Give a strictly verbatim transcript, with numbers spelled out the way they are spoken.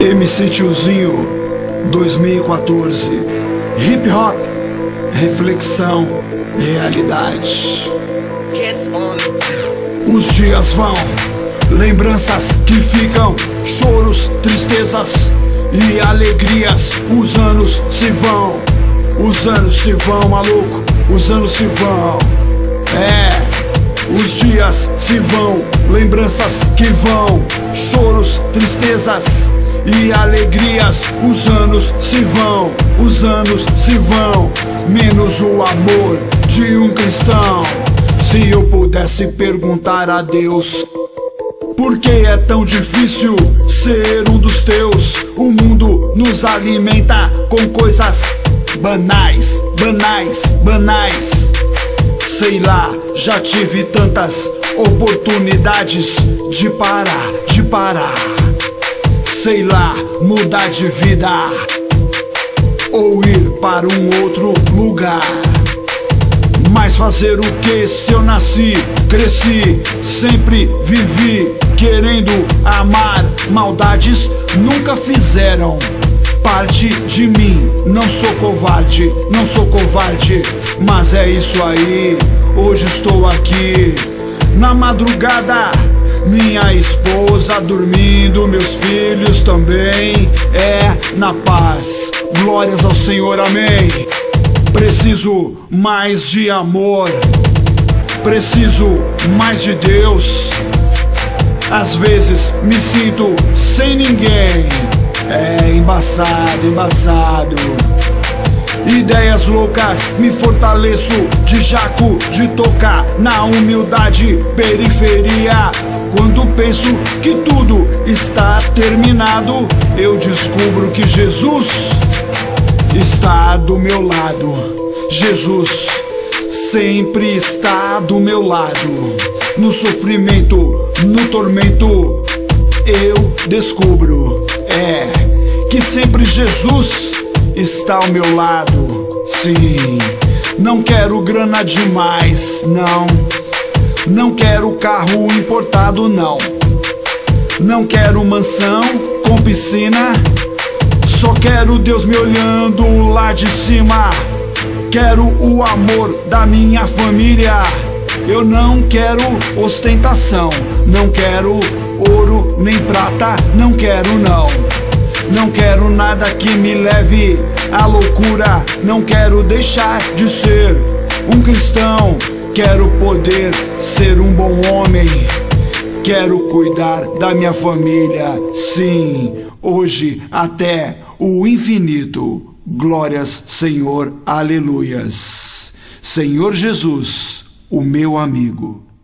M C Tiozinho dois mil e quatorze. Hip Hop, reflexão, realidade. Os dias vão, lembranças que ficam, choros, tristezas e alegrias. Os anos se vão, os anos se vão, maluco, os anos se vão. É. Os dias se vão, lembranças que vão, choros, tristezas e alegrias. Os anos se vão, os anos se vão, menos o amor de um cristão. Se eu pudesse perguntar a Deus por que é tão difícil ser um dos teus, o mundo nos alimenta com coisas banais, banais, banais. Sei lá, já tive tantas oportunidades de parar, de parar. Sei lá, mudar de vida ou ir para um outro lugar. Mas fazer o que se eu nasci, cresci, sempre vivi querendo amar. Maldades nunca fizeram parte de mim. Não sou covarde, não sou covarde, mas é isso aí. Hoje estou aqui na madrugada, minha esposa dormindo, meus filhos também. É na paz, glórias ao Senhor, amém. Preciso mais de amor, preciso mais de Deus. Às vezes me sinto sem ninguém. É embaçado, embaçado. Ideias loucas, me fortaleço de jaco, de tocar na humildade, periferia. Quando penso que tudo está terminado, eu descubro que Jesus está do meu lado. Jesus sempre está do meu lado. No sofrimento, no tormento, eu descubro, é, que sempre Jesus está ao meu lado. Sim, não quero grana demais, não. Não quero carro importado, não. Não quero mansão com piscina. Só quero Deus me olhando lá de cima. Quero o amor da minha família. Eu não quero ostentação, não quero ouro nem prata, não quero não. Não quero nada que me leve à loucura. Não quero deixar de ser um cristão. Quero poder ser um bom homem. Quero cuidar da minha família. Sim, hoje até o infinito. Glórias, Senhor, aleluias. Senhor Jesus, o meu amigo.